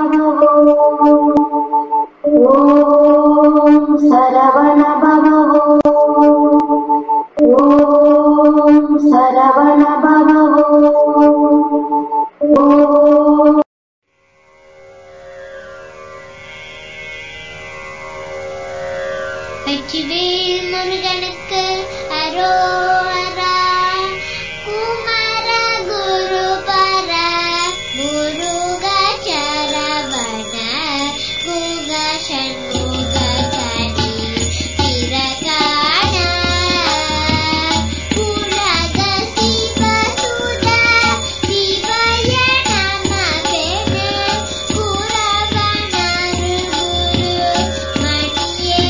வெற்றிவேல் முருகனுக்கு அரோகரா. குமர குருபர முருக சரவண குக சண்முக கணி திரகாண குலக சிவசுத சிவய நமகென குரவணரு குரு மணியே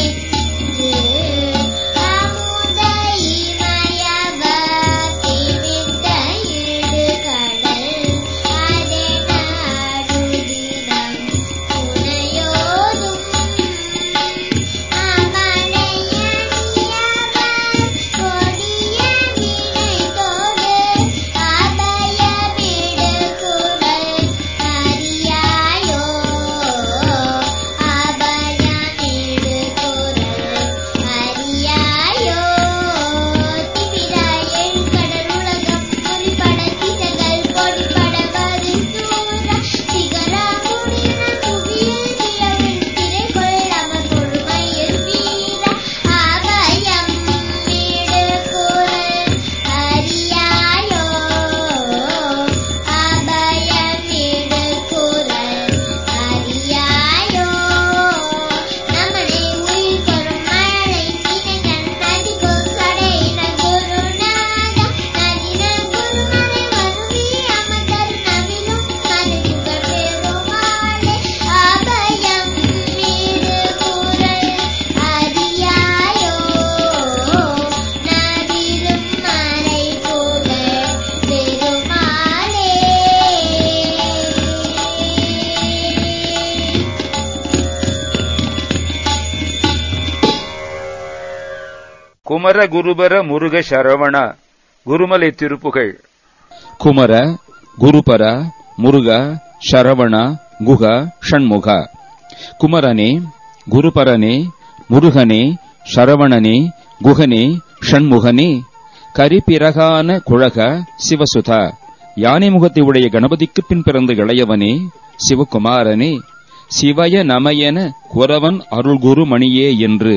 குமர குருபர முருக சரவண குருமலை திருப்புகழ். குமர குருபர முருக சரவண குக ஷண்முக. குமரனே, குருபரனே, முருகனே, சரவணனே, குகனே, ஷண்முகனே, கரிபிறகான குழக சிவசுத, யானை முகத்தை உடைய கணபதிக்கு பின் பிறந்த இளையவனே, சிவகுமாரனே, சிவய நமயன குரவன் அருள்குரு மணியே என்று.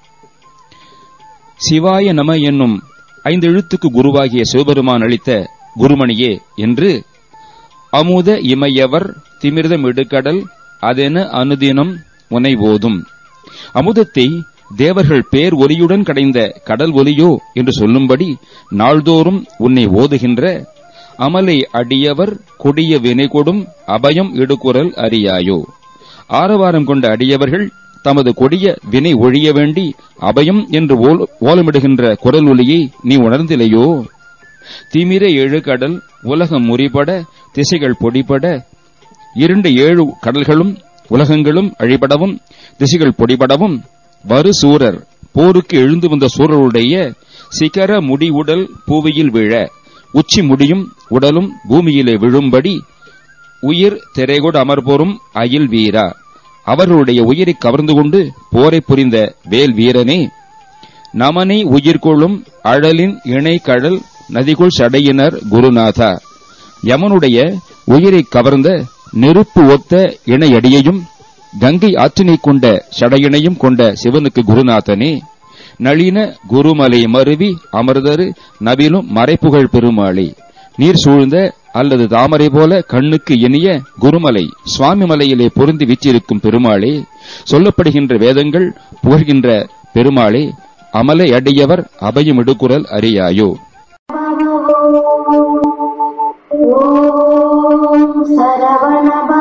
சிவாய நம என்னும் 5 எழுத்துக்கு குருவாகிய சிவபெருமான் அளித்த குருமணியே என்று அமுத இமையவர் திமிர்தம் இடுகடல் அதென அனுதினம் உனை ஓதும். அமுதத்தை தேவர்கள் பேர் ஒலியுடன் கடைந்த கடல் ஒலியோ என்று சொல்லும்படி நாள்தோறும் உன்னை ஓதுகின்ற அமலை அடியவர் கொடிய வினை கொடும் அபயம் இடுகுரல் அறியாயோ. ஆரவாரம் கொண்ட அடியவர்கள் தமது கொடிய வினை ஒழிய வேண்டி அபயம் என்று ஓலமிடுகின்ற குரல் ஒலியை நீ உணர்ந்திலையோ. திமிர 7 கடல் உலகம் முறிபட திசைகள் பொடிபட, 7 கடல்களும் உலகங்களும் அழிபடவும் திசைகள் பொடிபடவும், வரு சூரர் போருக்கு எழுந்து வந்த சூரருடைய சிகர முடி உடல் பூவியில் விழ, உச்சி முடியும் உடலும் பூமியிலே விழும்படி உயிர் திரைகொடு அமர்போரும் அயில் வீரா, அவர்களுடைய உயிரை கவர்ந்து கொண்டு போரை புரிந்த வேல் வீரனே, நமனை உயிர்கொள்ளும் அழலின் இணை கடல் நதிக்குள் சடையினர் குருநாதா, யமனுடைய உயிரை கவர்ந்த நெருப்பு ஒத்த இணையடியையும் கங்கை ஆற்றினை கொண்ட சடையினையும் கொண்ட சிவனுக்கு குருநாதனே, நளின குருமலை மருவி அமர்தரு நவிலும் மறைப்புகழ் பெருமாளே, நீர் சூழ்ந்த அல்லது தாமரை போல கண்ணுக்கு இனிய குருமலை சுவாமி மலையிலே பொருந்தி வீற்றிருக்கும் பெருமாளே, சொல்லப்படுகின்ற வேதங்கள் புகழ்கின்ற பெருமாளே, அமலை அடியவர் அபயம் இடுகுரல் அறியாயோ. சரவண